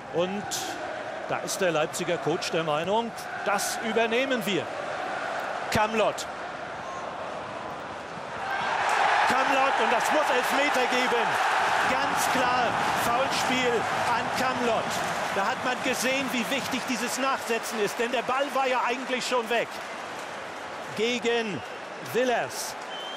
Und da ist der Leipziger Coach der Meinung, das übernehmen wir. Kamlott. Kamlott, und das muss Elfmeter geben. Ganz klar Foulspiel an Kamlott. Da hat man gesehen, wie wichtig dieses Nachsetzen ist, denn der Ball war ja eigentlich schon weg. Gegen Villers.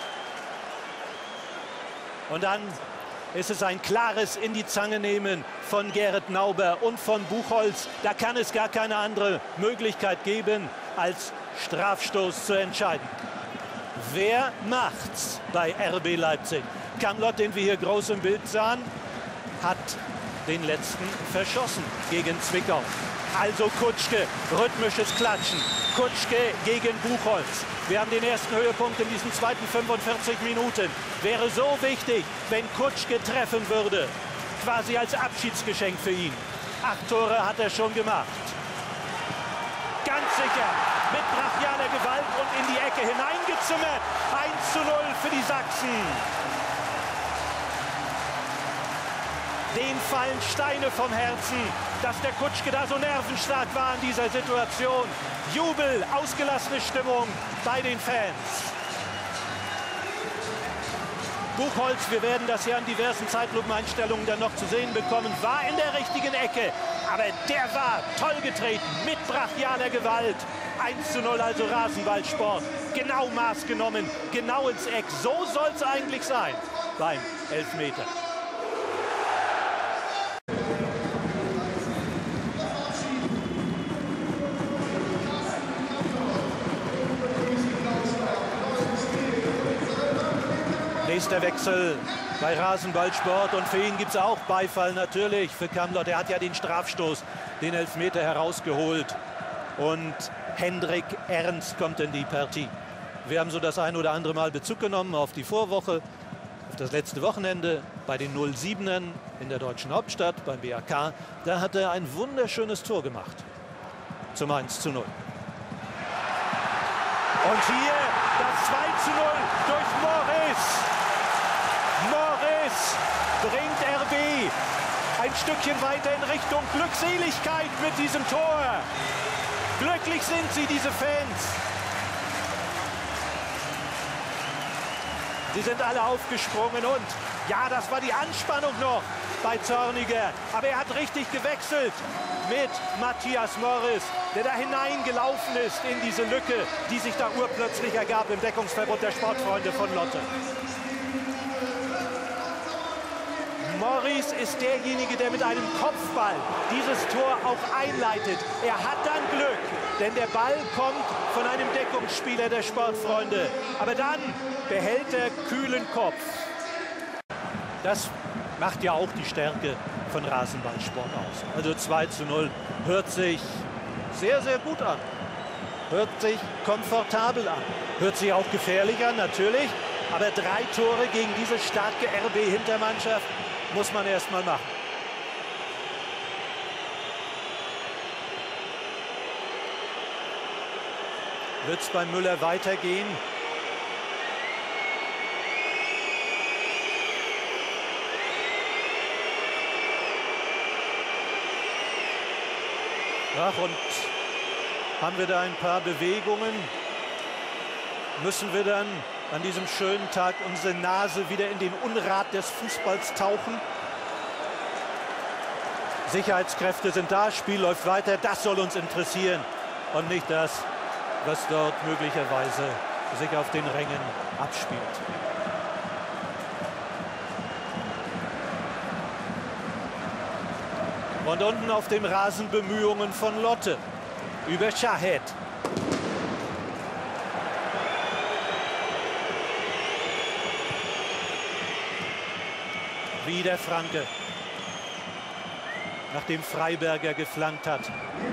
Und dann ist es ein klares in die Zange nehmen von Gerrit Nauber und von Buchholz. Da kann es gar keine andere Möglichkeit geben, als Strafstoß zu entscheiden. Wer macht's bei RB Leipzig? Kamlott, den wir hier groß im Bild sahen, hat den letzten verschossen gegen Zwickau. Also Kutschke, rhythmisches Klatschen. Kutschke gegen Buchholz. Wir haben den ersten Höhepunkt in diesen zweiten 45 Minuten. Wäre so wichtig, wenn Kutschke treffen würde. Quasi als Abschiedsgeschenk für ihn. 8 Tore hat er schon gemacht. Ganz sicher mit brachialer Gewalt und in die Ecke hineingezimmert. 1:0 für die Sachsen. Dem fallen Steine vom Herzen, dass der Kutschke da so nervenstark war in dieser Situation. Jubel, ausgelassene Stimmung bei den Fans. Buchholz, wir werden das ja in diversen Zeitlupeneinstellungen dann noch zu sehen bekommen, war in der richtigen Ecke. Aber der war toll getreten, mit brachialer Gewalt. 1:0 also Rasenballsport. Genau Maß genommen, genau ins Eck. So soll es eigentlich sein beim Elfmeter. Nächster Wechsel bei Rasenballsport und für ihn gibt es auch Beifall natürlich für Kamlott. Er hat ja den Strafstoß, den Elfmeter herausgeholt und Hendrik Ernst kommt in die Partie. Wir haben so das ein oder andere Mal Bezug genommen auf die Vorwoche, auf das letzte Wochenende bei den 07ern in der deutschen Hauptstadt beim BAK. Da hat er ein wunderschönes Tor gemacht zum 1:0. Und hier das 2:0 durch Morris. Morris bringt RB ein Stückchen weiter in Richtung Glückseligkeit mit diesem Tor. Glücklich sind sie, diese Fans. Sie sind alle aufgesprungen und ja, das war die Anspannung noch bei Zorniger. Aber er hat richtig gewechselt mit Matthias Morris, der da hineingelaufen ist in diese Lücke, die sich da urplötzlich ergab im Deckungsverbund der Sportfreunde von Lotte. Morris ist derjenige, der mit einem Kopfball dieses Tor auch einleitet. Er hat dann Glück, denn der Ball kommt von einem Deckungsspieler der Sportfreunde. Aber dann behält er kühlen Kopf. Das macht ja auch die Stärke von Rasenballsport aus. Also 2:0 hört sich sehr, sehr gut an. Hört sich komfortabel an. Hört sich auch gefährlich an, natürlich. Aber 3 Tore gegen diese starke RB-Hintermannschaft muss man erst mal machen. Wird es bei Müller weitergehen? Ach, und haben wir da ein paar Bewegungen? Müssen wir dann an diesem schönen Tag unsere Nase wieder in den Unrat des Fußballs tauchen? Sicherheitskräfte sind da, Spiel läuft weiter. Das soll uns interessieren und nicht das, was dort möglicherweise sich auf den Rängen abspielt. Und unten auf dem Rasen Bemühungen von Lotte über Shahed. Wieder Franke, nachdem Freiberger geflankt hat.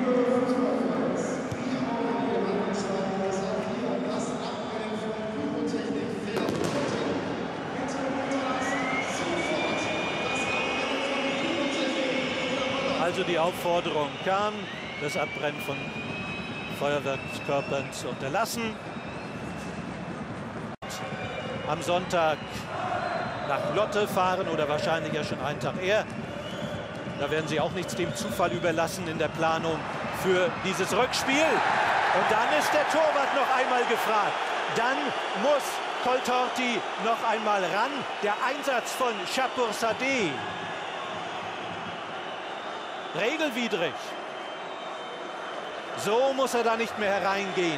Also die Aufforderung kam, das Abbrennen von Feuerwerkskörpern zu unterlassen. Am Sonntag nach Lotte fahren oder wahrscheinlich ja schon einen Tag eher. Da werden sie auch nichts dem Zufall überlassen in der Planung für dieses Rückspiel. Und dann ist der Torwart noch einmal gefragt. Dann muss Coltorti noch einmal ran. Der Einsatz von Chapoursadeh. Regelwidrig. So muss er da nicht mehr hereingehen.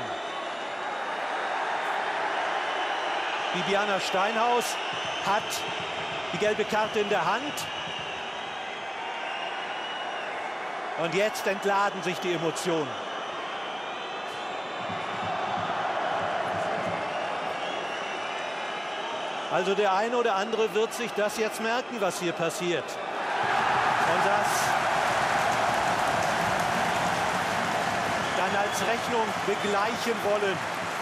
Bibiana Steinhaus hat die gelbe Karte in der Hand. Und jetzt entladen sich die Emotionen. Also der eine oder andere wird sich das jetzt merken, was hier passiert. Und das dann als Rechnung begleichen wollen.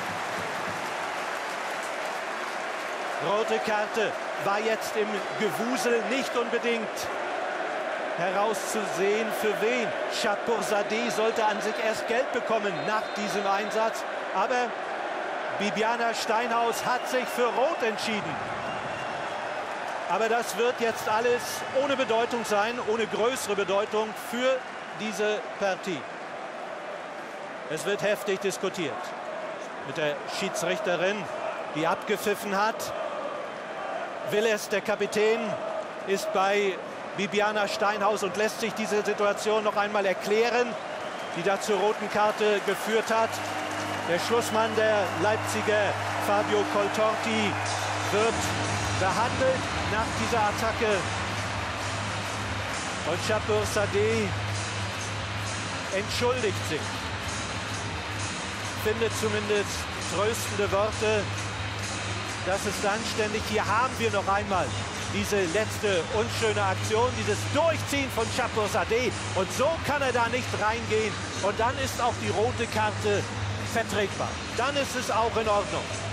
Rote Karte war jetzt im Gewusel nicht unbedingt herauszusehen, für wen. Chapoursadeh sollte an sich erst Geld bekommen nach diesem Einsatz. Aber Bibiana Steinhaus hat sich für Rot entschieden. Aber das wird jetzt alles ohne Bedeutung sein, ohne größere Bedeutung für diese Partie. Es wird heftig diskutiert mit der Schiedsrichterin, die abgepfiffen hat. Willes, der Kapitän, ist bei Bibiana Steinhaus und lässt sich diese Situation noch einmal erklären, die da zur roten Karte geführt hat. Der Schlussmann der Leipziger, Fabio Coltorti, wird behandelt nach dieser Attacke. Und Chapoursadeh entschuldigt sich. Findet zumindest tröstende Worte. Das ist anständig. Hier haben wir noch einmal diese letzte unschöne Aktion, dieses Durchziehen von Chapoursadeh. Und so kann er da nicht reingehen. Und dann ist auch die rote Karte vertretbar. Dann ist es auch in Ordnung.